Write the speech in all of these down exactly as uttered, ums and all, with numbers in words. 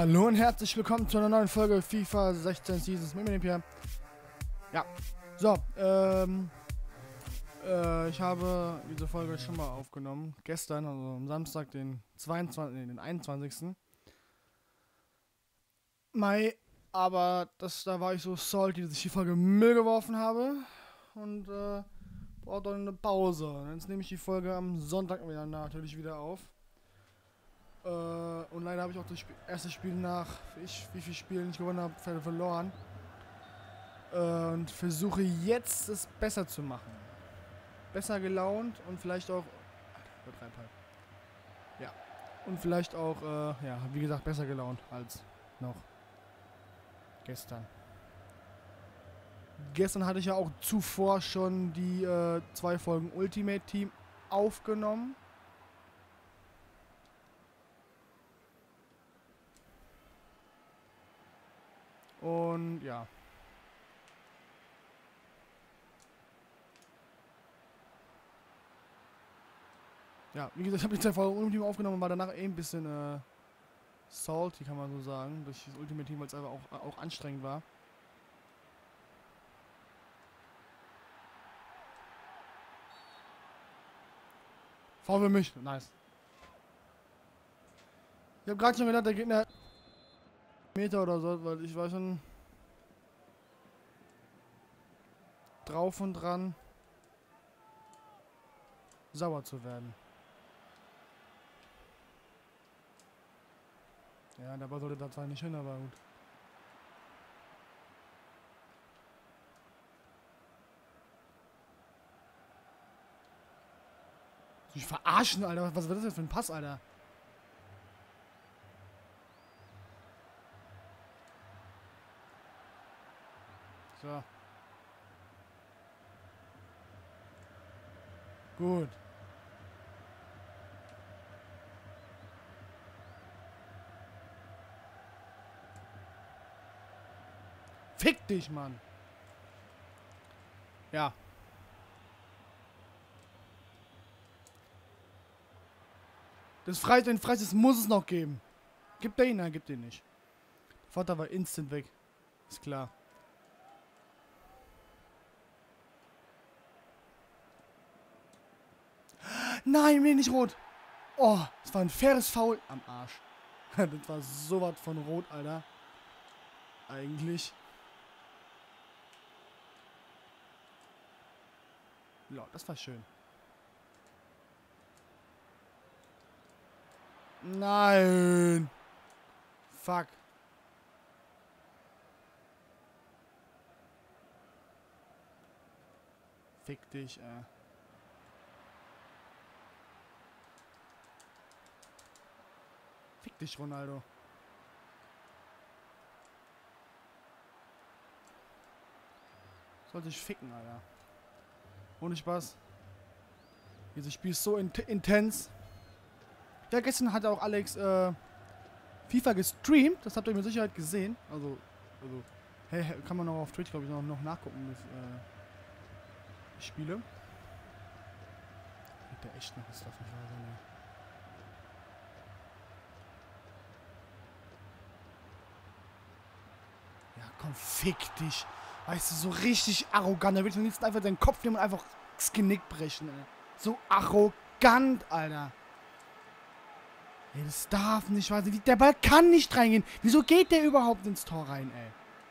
Hallo und herzlich willkommen zu einer neuen Folge FIFA sechzehn Seasons mit mir hier. Ja, so, ähm, äh, ich habe diese Folge schon mal aufgenommen, gestern, also am Samstag, den zweiundzwanzigsten, nee, den einundzwanzigsten Mai, aber das, da war ich so salty, dass ich die Folge Müll geworfen habe und, äh, brauche dann eine Pause. Jetzt nehme ich die Folge am Sonntag wieder natürlich wieder auf. Äh, und leider habe ich auch das Spiel, erste Spiel nach ich, wie viel Spielen ich gewonnen habe, verloren. Äh, und versuche jetzt es besser zu machen. Besser gelaunt und vielleicht auch. Alter, übertreib halt. Ja. Und vielleicht auch, äh, ja, wie gesagt, besser gelaunt als noch gestern. Gestern hatte ich ja auch zuvor schon die äh, zwei Folgen Ultimate Team aufgenommen. Und ja. Ja, wie gesagt, ich habe die zwei Folgen Ultimate Team aufgenommen und war danach eh ein bisschen äh, salty, kann man so sagen, durch das Ultimate Team, weil es einfach auch, auch anstrengend war. V für mich, nice. Ich habe gerade schon gedacht, der Gegner Meter oder so, weil ich war schon drauf und dran, sauer zu werden. Ja, der Ball sollte da zwar nicht hin, aber gut. Ich verarschen, Alter. Was war das jetzt für ein Pass, Alter? So. Gut. Fick dich, Mann. Ja. Das Frei, den Freischuss muss es noch geben. Gibt er ihn? Nein, gibt ihn nicht. Der Vater war instant weg. Ist klar. Nein, mir nicht rot. Oh, das war ein faires Foul am Arsch. Das war sowas von rot, Alter. Eigentlich. Ja, das war schön. Nein. Fuck. Fick dich, äh. Fick dich, Ronaldo. Sollte ich ficken, Alter. Ohne Spaß. Dieses Spiel ist so in intens. Ja, gestern hat auch Alex äh, FIFA gestreamt. Das habt ihr mit Sicherheit gesehen. Also, also hey, kann man noch auf Twitch, glaube ich, noch, noch nachgucken, das, äh, die Spiele. Liegt der echt noch? Das darf nicht wahr sein, ey. Ja, komm, fick dich. Weißt du, so richtig arrogant. Da will ich am liebsten einfach seinen Kopf nehmen und einfach das Genick brechen, ey. So arrogant, Alter. Ey, das darf nicht wahr sein. Der Ball kann nicht reingehen. Wieso geht der überhaupt ins Tor rein, ey?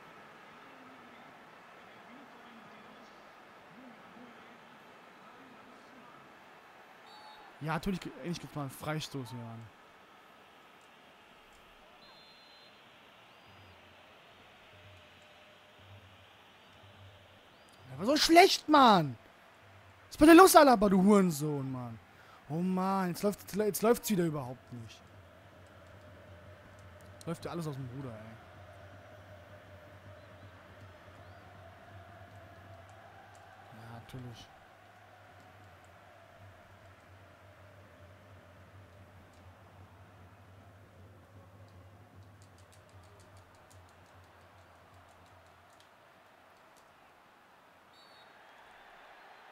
Ja, natürlich, endlich gibt's mal einen Freistoß hier, Mann. Der war so schlecht, Mann. Was ist bei dir los, Alaba, du Hurensohn, Mann? Oh Mann, jetzt läuft jetzt läuft's wieder überhaupt nicht. Läuft ja alles aus dem Ruder, ey. Ja, natürlich.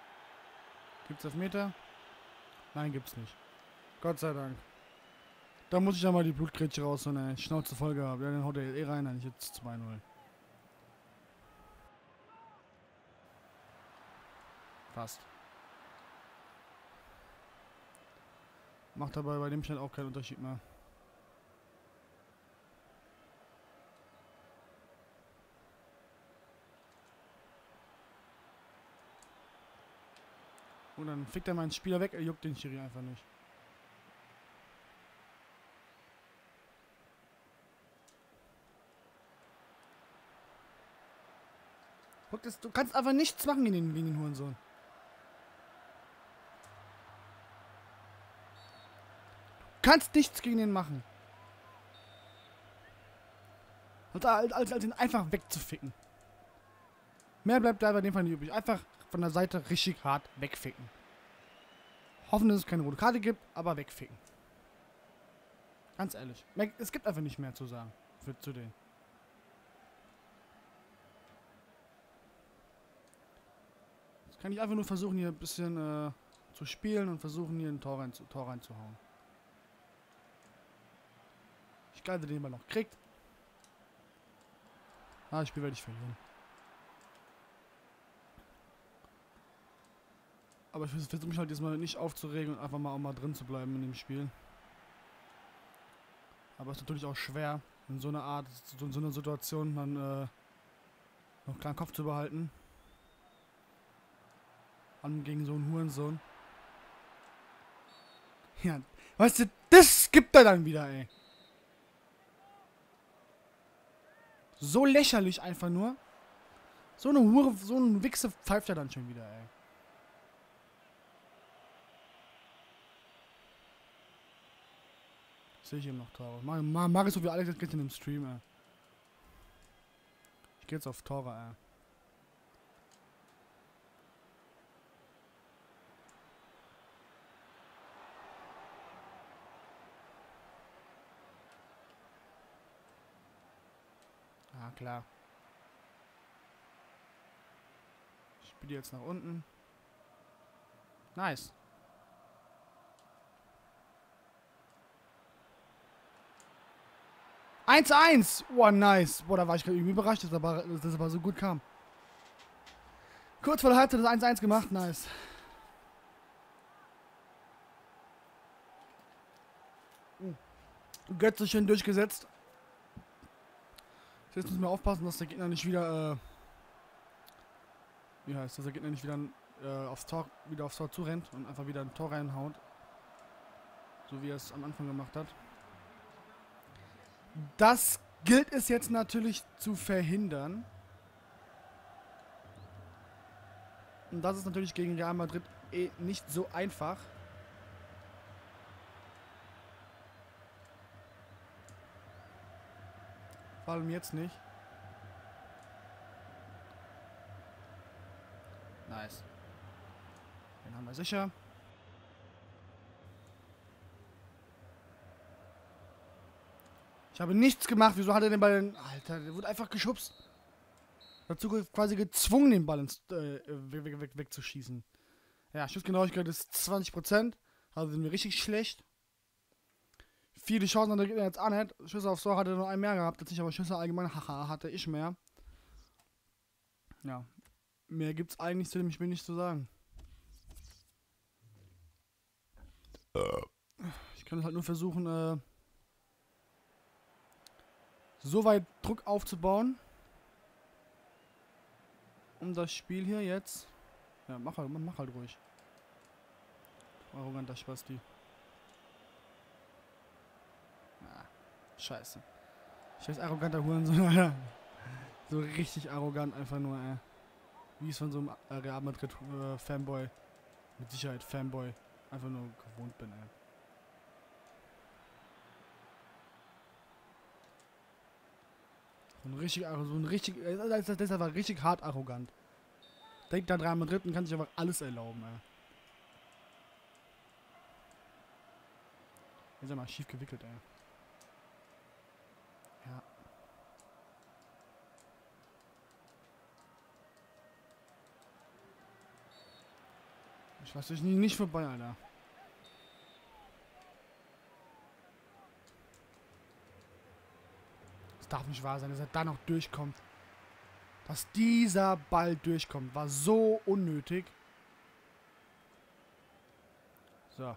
Gibt's Elfmeter? Nein, gibt's nicht. Gott sei Dank. Da muss ich ja mal die Blutgrätsche raus und eine Schnauze voll gehabt. Ja, dann haut er eh rein, dann ich jetzt zwei null. Passt. Macht dabei bei dem Stand auch keinen Unterschied mehr. Und dann fickt er meinen Spieler weg, er juckt den Schiri einfach nicht. Guck, das, du kannst einfach nichts machen gegen den, gegen den Hurensohn. Du kannst nichts gegen den machen. Und als, als, als ihn einfach wegzuficken. Mehr bleibt da bei dem Fall nicht übrig. Einfach von der Seite richtig hart wegficken. Hoffen, dass es keine rote Karte gibt, aber wegficken. Ganz ehrlich. Es gibt einfach nicht mehr zu sagen. Für, zu denen. Jetzt kann ich einfach nur versuchen, hier ein bisschen äh, zu spielen und versuchen, hier ein Tor, rein, Tor reinzuhauen. Ich geile den Ball noch kriegt. Ah, das Spiel werde ich verlieren. Aber ich versuche mich halt jetzt mal nicht aufzuregen und einfach mal auch mal drin zu bleiben in dem Spiel. Aber es ist natürlich auch schwer, in so einer Art, in so einer Situation dann äh, noch einen kleinen Kopf zu behalten. An gegen so einen Hurensohn. Ja, weißt du, das gibt er dann wieder, ey. So lächerlich einfach nur. So eine Hure, so ein Wichse pfeift er dann schon wieder, ey. Sehe ich eben noch Tore. Mach, mach, mach ich so wie Alex jetzt in dem Stream, ey. Ich geh jetzt auf Tore, ey. Ah, klar. Ich spiele jetzt nach unten. Nice. eins eins! Oh, nice. Boah, da war ich gerade irgendwie überrascht, dass das aber, dass das aber so gut kam. Kurz vor der Halbzeit das eins eins gemacht, nice. Uh. Götze schön durchgesetzt. Jetzt müssen wir aufpassen, dass der Gegner nicht wieder, äh, wie heißt, dass der Gegner nicht wieder äh, aufs Tor, wieder aufs Tor zurennt und einfach wieder ein Tor reinhaut. So wie er es am Anfang gemacht hat. Das gilt es jetzt natürlich zu verhindern. Und das ist natürlich gegen Real Madrid eh nicht so einfach. Vor allem jetzt nicht. Nice. Den haben wir sicher. Ich habe nichts gemacht. Wieso hat er den Ball denn... Alter, der wurde einfach geschubst. Dazu quasi gezwungen, den Ball ins, äh, weg, weg, weg, wegzuschießen. Ja, Schussgenauigkeit ist zwanzig Prozent. Also sind wir richtig schlecht. Viele Chancen hat der Gegner jetzt auch nicht. Schüsse aufs Tor hatte er nur einen mehr gehabt. Jetzt nicht, aber Schüsse allgemein, haha, hatte ich mehr. Ja. Mehr gibt's eigentlich zu dem Spiel nicht zu sagen. Ich kann halt nur versuchen, äh, so weit Druck aufzubauen, um das Spiel hier jetzt... Ja, mach halt, mach halt ruhig. Arroganter Spasti. Ah, scheiße. Ich weiß, arroganter Hurensohn, Alter. So richtig arrogant einfach nur, ey. Wie ich es von so einem äh, Real Madrid äh, Fanboy, mit Sicherheit Fanboy, einfach nur gewohnt bin, ey. So ein richtig, so ein richtig, das ist einfach richtig hart arrogant. Denkt da Real Madrid und kann sich einfach alles erlauben, ey. Jetzt ist er mal schief gewickelt, ey. Ja. Ich lasse dich nicht vorbei, Alter. darf nicht wahr sein, dass er da noch durchkommt. Dass dieser Ball durchkommt, war so unnötig. So.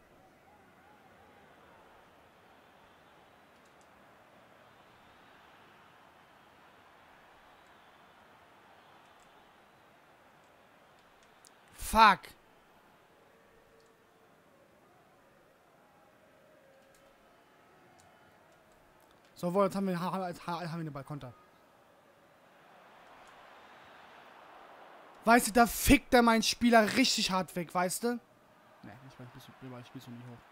Fuck. So, wohl, jetzt haben wir, haben wir einen Ballkonter. Weißt du, da fickt er meinen Spieler richtig hart weg, weißt du? Ne, ich weiß, ich spiel's noch nicht hoch.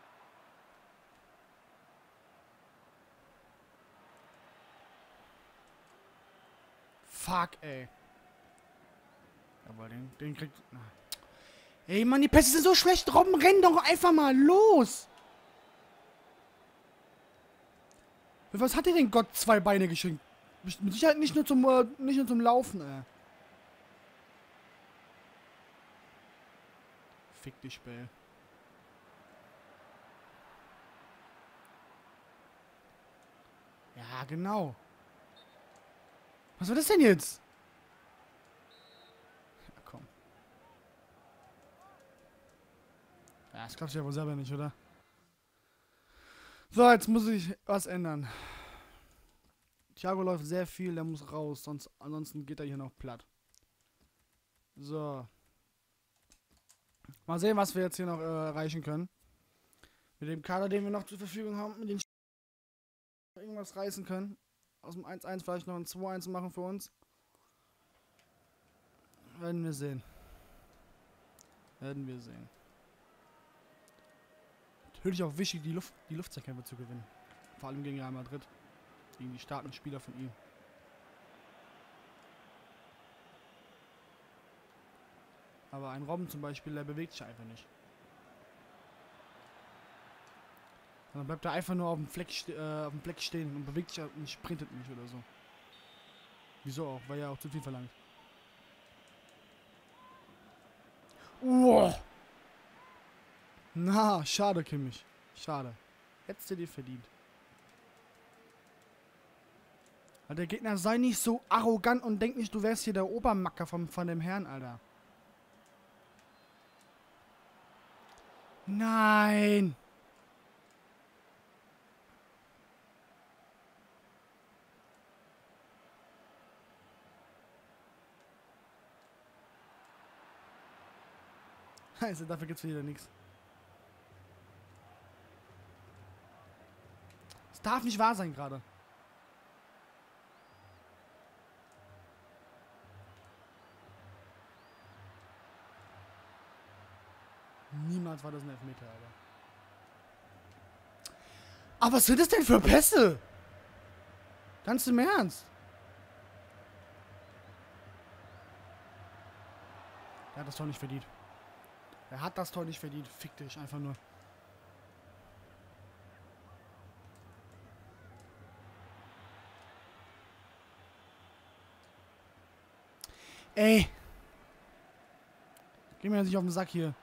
Fuck, ey. Aber den, den kriegt... Na. Ey, Mann, die Pässe sind so schlecht. Robben, renn doch einfach mal los. Für was hat dir denn Gott zwei Beine geschenkt? Mit Sicherheit nicht nur zum, äh, nicht nur zum Laufen, ey. Fick dich, Bell. Ja, genau. Was war das denn jetzt? Ja, komm. Ja, das glaubst du ja wohl selber nicht, oder? So, jetzt muss ich was ändern. Thiago läuft sehr viel, der muss raus, sonst ansonsten geht er hier noch platt. So. Mal sehen, was wir jetzt hier noch äh, erreichen können. Mit dem Kader, den wir noch zur Verfügung haben, mit den Sch irgendwas reißen können. Aus dem eins eins vielleicht noch ein zwei eins machen für uns. Werden wir sehen. Werden wir sehen. Natürlich auch wichtig, die Luft, die Luftzweikämpfe zu gewinnen. Vor allem gegen Real Madrid. Gegen die starken Spieler von ihm. Aber ein Robben zum Beispiel, der bewegt sich einfach nicht. Dann bleibt er einfach nur auf dem Fleck, äh, auf dem Fleck stehen und bewegt sich und sprintet nicht oder so. Wieso auch? Weil er auch zu viel verlangt. Uah. Na, schade, Kimmich. Schade. Hättest du dir verdient. Aber der Gegner sei nicht so arrogant und denkt nicht, du wärst hier der Obermacker vom, von dem Herrn, Alter. Nein! Also dafür gibt's wieder nichts. Es darf nicht wahr sein gerade. Niemals war das ein Elfmeter, Alter. Aber was sind das denn für Pässe? Ganz im Ernst? Er hat das Tor nicht verdient. Er hat das Tor nicht verdient. Fick dich einfach nur. Ey. Geh mir nicht auf den Sack hier.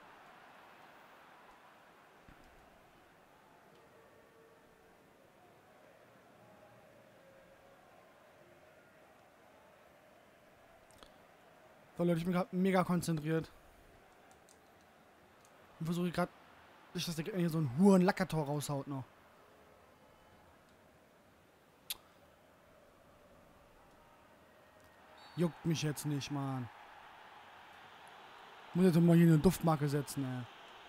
So Leute, ich bin gerade mega konzentriert. Und versuche gerade, nicht, dass der hier so ein Huren Lackertor raushaut noch. Juckt mich jetzt nicht, Mann. Ich muss jetzt mal hier eine Duftmarke setzen, ey.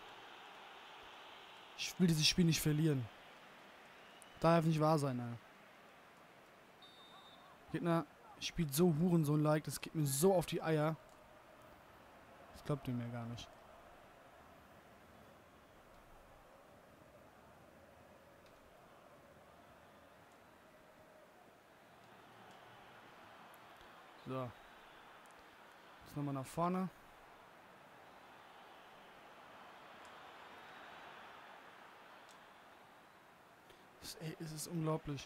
Ich will dieses Spiel nicht verlieren. Darf nicht wahr sein, ey. Gegner spielt so Hurensohn-like, das geht mir so auf die Eier. Das glaubt ihr mir gar nicht. So. Jetzt nochmal nach vorne. Das, ey, es ist unglaublich.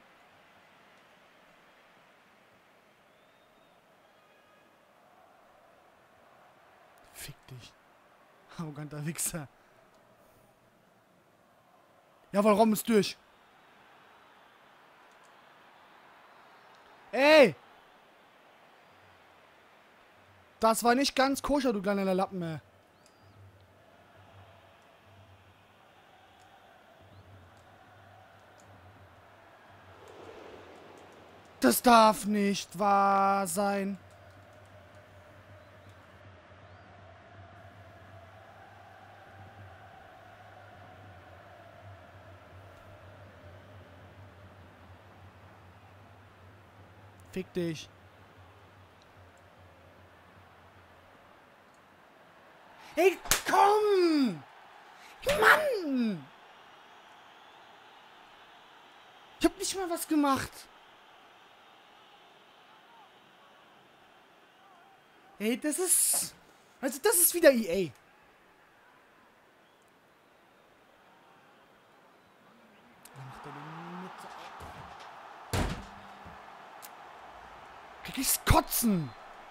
Fick dich. Arroganter Wichser. Jawohl, Raum ist durch. Das war nicht ganz koscher, du kleiner Lappen, ey. Das darf nicht wahr sein. Fick dich. Hey, komm! Mann! Ich hab nicht mal was gemacht. Ey, das ist... Also das ist wieder E A. Dann macht er den mit... Krieg ich's kotzen!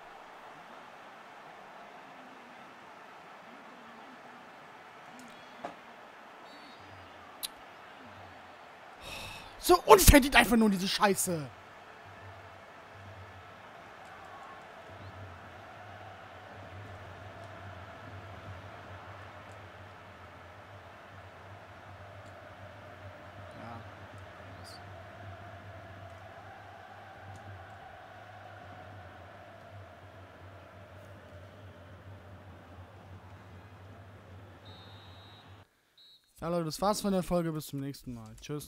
So unverdient einfach nur diese Scheiße! Ja, Leute, das war's von der Folge. Bis zum nächsten Mal. Tschüss.